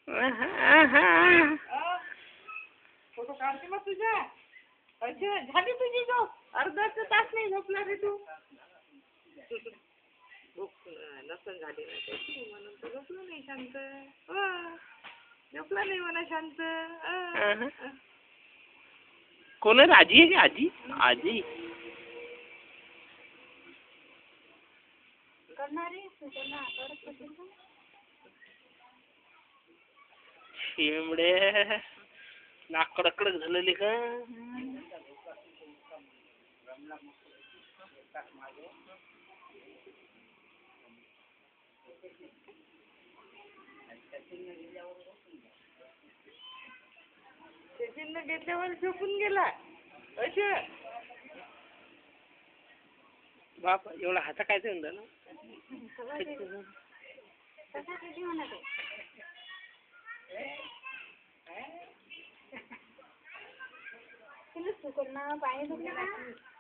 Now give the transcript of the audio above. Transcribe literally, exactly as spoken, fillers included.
Photo काढते मग तुझ्या. अच्छा झाली तुझी झोप. अर्धा तास नाही झोपला रे तू. झोप नसन झाली ना त्याची म्हणून तर झोपला नाही शांत. झोपला नाही म्हणा शांत. कोण आहे? आजी आहे का? आजी आजी शेंबडे नाक कडक कडक झालेली का? सचिन घेतल्यावर झोपून गेला. अच्छा बाप एवढा हाता काय ते म्हणता ना. पाणी